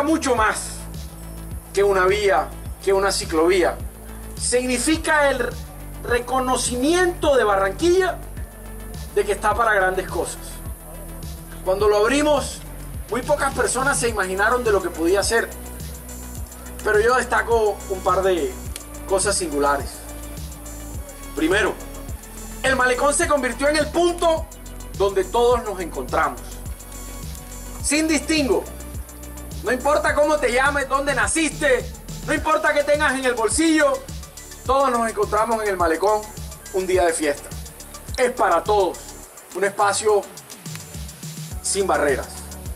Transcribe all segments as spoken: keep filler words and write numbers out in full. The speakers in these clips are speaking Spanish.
mucho más que una vía, que una ciclovía. Significa el reconocimiento de Barranquilla de que está para grandes cosas. Cuando lo abrimos, muy pocas personas se imaginaron de lo que podía ser, pero yo destaco un par de cosas singulares. Primero, el malecón se convirtió en el punto donde todos nos encontramos, sin distingo. No importa cómo te llames, dónde naciste, no importa qué tengas en el bolsillo, todos nos encontramos en el malecón un día de fiesta. Es para todos, un espacio sin barreras.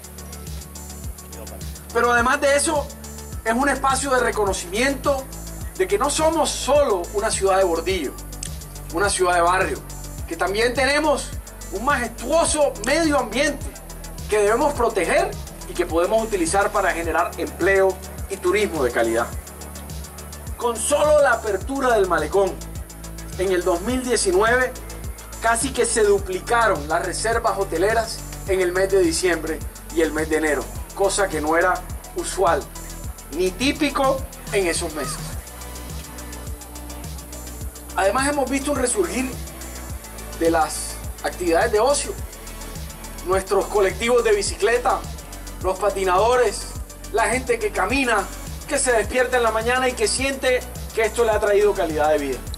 Pero además de eso, es un espacio de reconocimiento de que no somos solo una ciudad de bordillo, una ciudad de barrio, que también tenemos un majestuoso medio ambiente que debemos proteger y que podemos utilizar para generar empleo y turismo de calidad. Con solo la apertura del malecón en el dos mil diecinueve, casi que se duplicaron las reservas hoteleras en el mes de diciembre y el mes de enero, cosa que no era usual ni típico en esos meses. Además, hemos visto un resurgir de las actividades de ocio. Nuestros colectivos de bicicleta, los patinadores, la gente que camina, que se despierta en la mañana y que siente que esto le ha traído calidad de vida.